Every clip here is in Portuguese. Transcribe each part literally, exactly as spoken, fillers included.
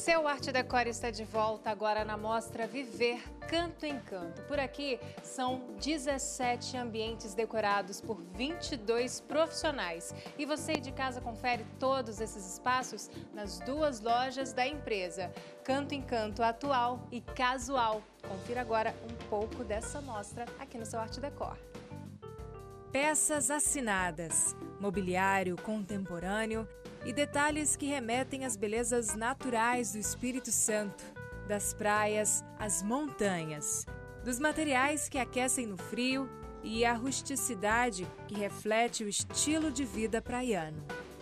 Seu Arte Décor está de volta agora na mostra Viver Canto em Canto. Por aqui são dezessete ambientes decorados por vinte e dois profissionais. E você de casa confere todos esses espaços nas duas lojas da empresa, Canto em Canto Atual e Casual. Confira agora um pouco dessa mostra aqui no Seu Arte Décor. Peças assinadas, mobiliário contemporâneo e detalhes que remetem às belezas naturais do Espírito Santo, das praias às montanhas, dos materiais que aquecem no frio e a rusticidade que reflete o estilo de vida praiano.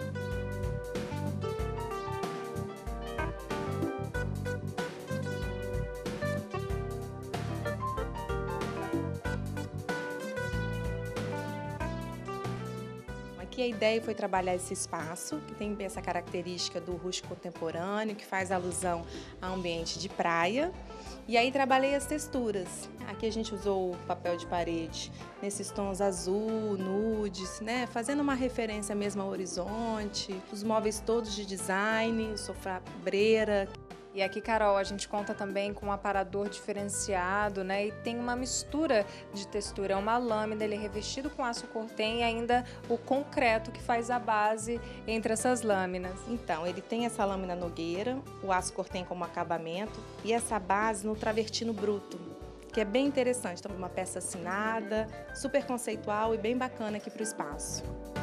Aqui a ideia foi trabalhar esse espaço, que tem essa característica do rústico contemporâneo, que faz alusão a ambiente de praia. E aí trabalhei as texturas. Aqui a gente usou o papel de parede nesses tons azul, nudes, né? Fazendo uma referência mesmo ao horizonte. Os móveis todos de design, o sofá breira. E aqui, Carol, a gente conta também com um aparador diferenciado, né? E tem uma mistura de textura. É uma lâmina, ele é revestido com aço cortem e ainda o concreto que faz a base entre essas lâminas. Então, ele tem essa lâmina nogueira, o aço cortem como acabamento e essa base no travertino bruto, que é bem interessante. Então, uma peça assinada, super conceitual e bem bacana aqui para o espaço.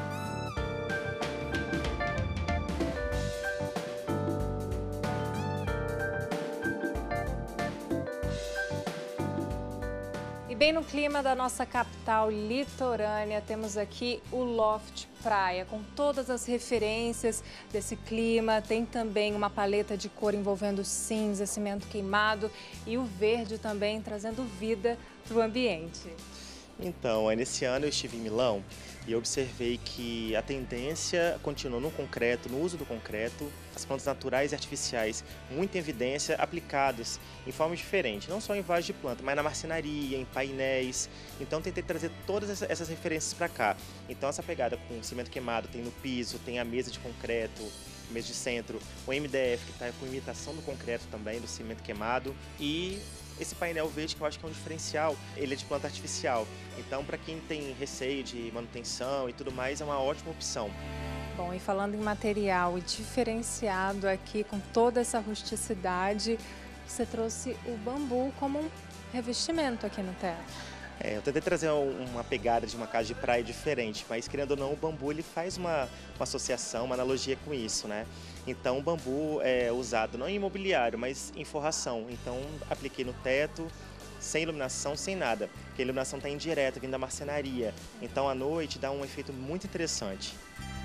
E bem no clima da nossa capital litorânea, temos aqui o Loft Praia, com todas as referências desse clima. Tem também uma paleta de cor envolvendo cinza, cimento queimado e o verde também, trazendo vida para o ambiente. Então, nesse ano eu estive em Milão e observei que a tendência continua no concreto, no uso do concreto, as plantas naturais e artificiais muito em evidência, aplicadas em formas diferentes, não só em vasos de planta, mas na marcenaria, em painéis. Então tentei trazer todas essas referências para cá. Então essa pegada com cimento queimado tem no piso, tem a mesa de concreto, mesa de centro, o M D F que está com imitação do concreto também, do cimento queimado, e esse painel verde que eu acho que é um diferencial, ele é de planta artificial. Então, para quem tem receio de manutenção e tudo mais, é uma ótima opção. Bom, e falando em material e diferenciado aqui, com toda essa rusticidade, você trouxe o bambu como um revestimento aqui no teto. É, eu tentei trazer uma pegada de uma casa de praia diferente, mas querendo ou não, o bambu ele faz uma, uma associação, uma analogia com isso, né? Então o bambu é usado não em imobiliário, mas em forração. Então apliquei no teto, sem iluminação, sem nada, porque a iluminação está indireta, vindo da marcenaria. Então à noite dá um efeito muito interessante.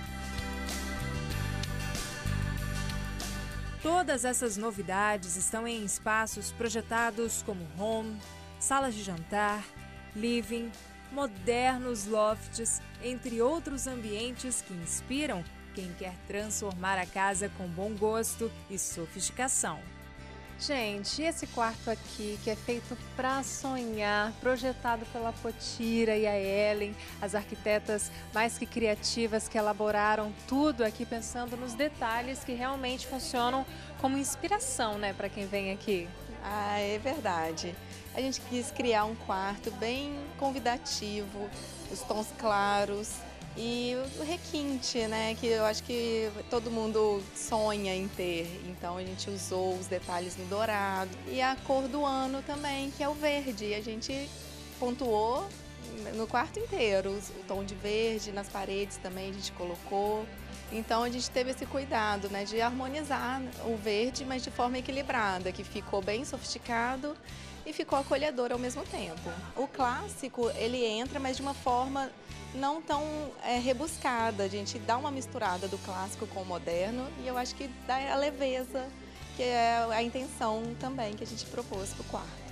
Todas essas novidades estão em espaços projetados como home, salas de jantar, living, modernos lofts, entre outros ambientes que inspiram quem quer transformar a casa com bom gosto e sofisticação. Gente, e esse quarto aqui, que é feito para sonhar, projetado pela Potira e a Ellen, as arquitetas mais que criativas que elaboraram tudo aqui pensando nos detalhes que realmente funcionam como inspiração, né, para quem vem aqui. Ah, é verdade. A gente quis criar um quarto bem convidativo, os tons claros e o requinte, né, que eu acho que todo mundo sonha em ter. Então a gente usou os detalhes no dourado e a cor do ano também, que é o verde. A gente pontuou no quarto inteiro, o tom de verde nas paredes também a gente colocou. Então a gente teve esse cuidado, né, de harmonizar o verde, mas de forma equilibrada, que ficou bem sofisticado e ficou acolhedor ao mesmo tempo. O clássico, ele entra, mas de uma forma não tão é, rebuscada. A gente dá uma misturada do clássico com o moderno e eu acho que dá a leveza, que é a intenção também que a gente propôs para o quarto.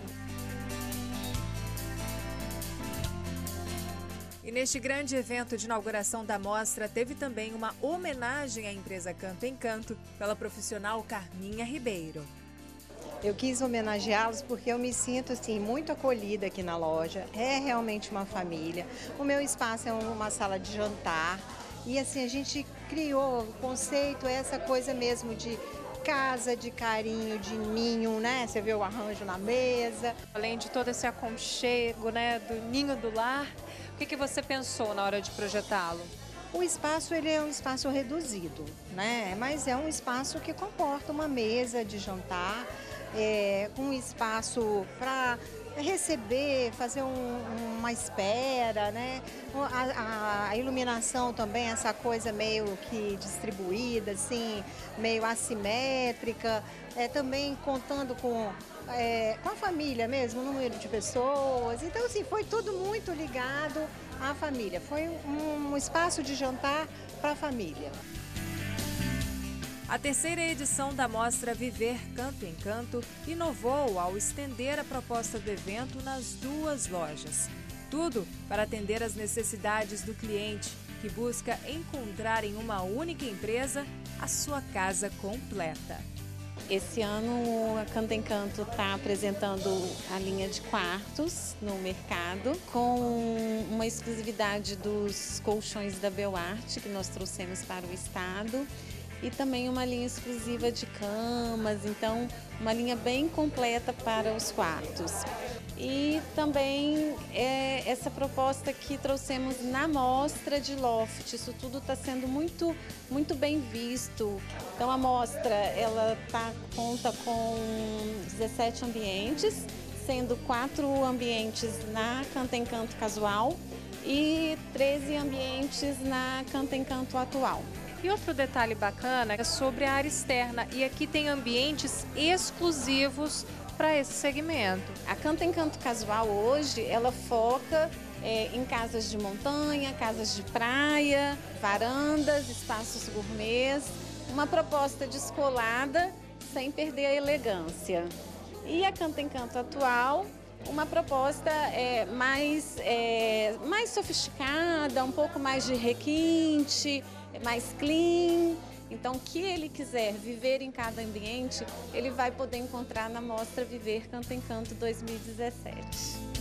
E neste grande evento de inauguração da mostra, teve também uma homenagem à empresa Canto em Canto pela profissional Carminha Ribeiro. Eu quis homenageá-los porque eu me sinto assim, muito acolhida aqui na loja, é realmente uma família. O meu espaço é uma sala de jantar e assim a gente criou o conceito, essa coisa mesmo de casa de carinho, de ninho, né? Você vê o arranjo na mesa. Além de todo esse aconchego, né, do ninho do lar, o que que você pensou na hora de projetá-lo? O espaço ele é um espaço reduzido, né? Mas é um espaço que comporta uma mesa de jantar, é, um espaço para receber, fazer um, uma espera, né? A, a iluminação também, essa coisa meio que distribuída, assim, meio assimétrica, é, também contando com, é, com a família mesmo, o número de pessoas. Então, assim, foi tudo muito ligado à família. Foi um, um espaço de jantar para a família. A terceira edição da mostra Viver Canto em Canto inovou ao estender a proposta do evento nas duas lojas. Tudo para atender às necessidades do cliente, que busca encontrar em uma única empresa a sua casa completa. Esse ano a Canto em Canto está apresentando a linha de quartos no mercado, com uma exclusividade dos colchões da Belarte, que nós trouxemos para o estado, e também uma linha exclusiva de camas, então uma linha bem completa para os quartos. E também é, essa proposta que trouxemos na mostra de loft, isso tudo está sendo muito, muito bem visto. Então a mostra ela tá, conta com dezessete ambientes, sendo quatro ambientes na Canto em Canto casual e treze ambientes na Canto em Canto atual. E outro detalhe bacana é sobre a área externa, e aqui tem ambientes exclusivos para esse segmento. A Canto em Canto casual hoje, ela foca é, em casas de montanha, casas de praia, varandas, espaços gourmets, uma proposta descolada sem perder a elegância. E a Canto em Canto atual, uma proposta é, mais, é, mais sofisticada, um pouco mais de requinte, mais clean. Então, o que ele quiser viver em cada ambiente, ele vai poder encontrar na mostra Viver Canto em Canto dois mil e dezessete.